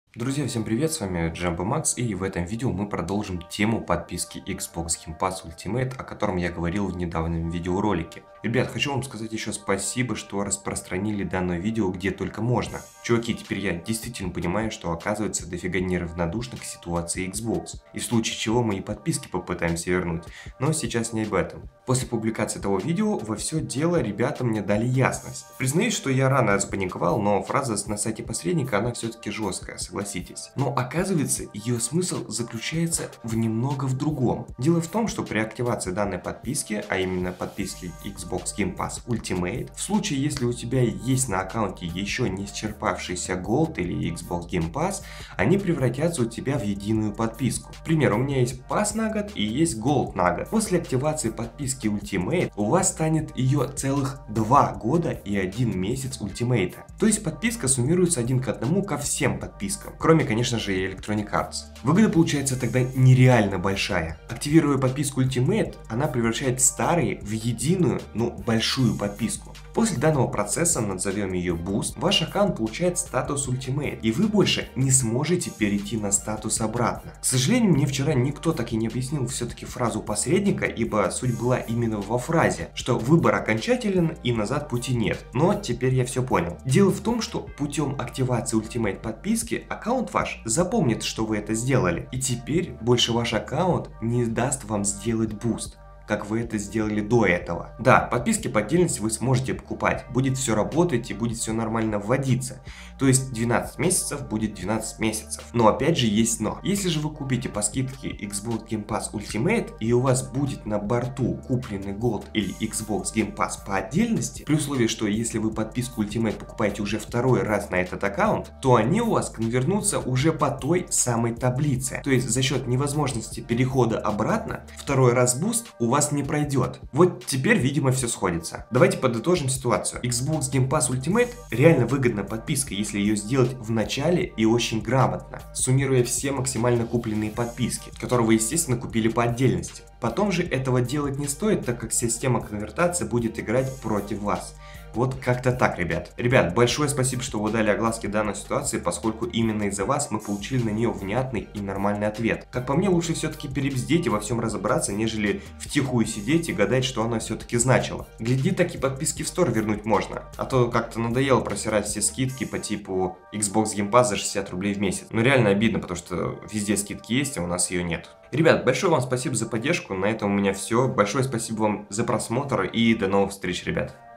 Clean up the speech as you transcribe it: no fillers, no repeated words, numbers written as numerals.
Друзья, всем привет, с вами Джамбо Макс, и в этом видео мы продолжим тему подписки Xbox Game Pass Ultimate, о котором я говорил в недавнем видеоролике. Ребят, хочу вам сказать еще спасибо, что распространили данное видео где только можно. Чуваки, теперь я действительно понимаю, что оказывается дофига неравнодушных к ситуации Xbox, и в случае чего мы и подписки попытаемся вернуть, но сейчас не об этом. После публикации этого видео во все дело ребята мне дали ясность. Признаюсь, что я рано запаниковал, но фраза на сайте посредника, она все-таки жесткая, согласитесь. Но оказывается, ее смысл заключается немного в другом. Дело в том, что при активации данной подписки, а именно подписки Xbox Game Pass Ultimate, в случае, если у тебя есть на аккаунте еще не исчерпавшийся Gold или Xbox Game Pass, они превратятся у тебя в единую подписку. К примеру, у меня есть Pass на год и есть Gold на год. После активации подписки Ultimate у вас станет ее целых 2 года и 1 месяц Ultimate. То есть подписка суммируется один к одному ко всем подпискам, кроме, конечно же, и Electronic Arts. Выгода получается тогда нереально большая. Активируя подписку Ultimate, она превращает старые в единую, но большую подписку. После данного процесса, назовем ее Boost, ваш аккаунт получает статус Ultimate, и вы больше не сможете перейти на статус обратно. К сожалению, мне вчера никто так и не объяснил все-таки фразу посредника, ибо суть была именно во фразе, что выбор окончателен и назад пути нет. Но теперь я все понял. Дело в том, что путем активации Ultimate подписки аккаунт ваш запомнит, что вы это сделали, и теперь больше ваш аккаунт не даст вам сделать буст, как вы это сделали до этого. Да, подписки по отдельности вы сможете покупать, будет все работать и будет все нормально вводиться. То есть 12 месяцев будет 12 месяцев. Но опять же есть но. Если же вы купите по скидке Xbox Game Pass Ultimate и у вас будет на борту купленный Gold или Xbox Game Pass по отдельности, при условии, что если вы подписку Ultimate покупаете уже второй раз на этот аккаунт, то они у вас конвернутся уже по той самой таблице. То есть за счет невозможности перехода обратно, второй раз буст у вас не пройдет. Вот теперь, видимо, все сходится. Давайте подытожим ситуацию. Xbox Game Pass Ultimate реально выгодная подписка, если ее сделать в начале и очень грамотно, суммируя все максимально купленные подписки, которые вы, естественно, купили по отдельности. Потом же этого делать не стоит, так как система конвертации будет играть против вас. Вот как-то так, ребят. Ребят, большое спасибо, что вы дали огласки данной ситуации, поскольку именно из-за вас мы получили на нее внятный и нормальный ответ. Как по мне, лучше все-таки перебздеть и во всем разобраться, нежели втихую сидеть и гадать, что оно все-таки значило. Гляди, так и подписки в Store вернуть можно. А то как-то надоело просирать все скидки по типу Xbox Game Pass за 60 рублей в месяц. Ну реально обидно, потому что везде скидки есть, а у нас ее нет. Ребят, большое вам спасибо за поддержку, на этом у меня все. Большое спасибо вам за просмотр и до новых встреч, ребят.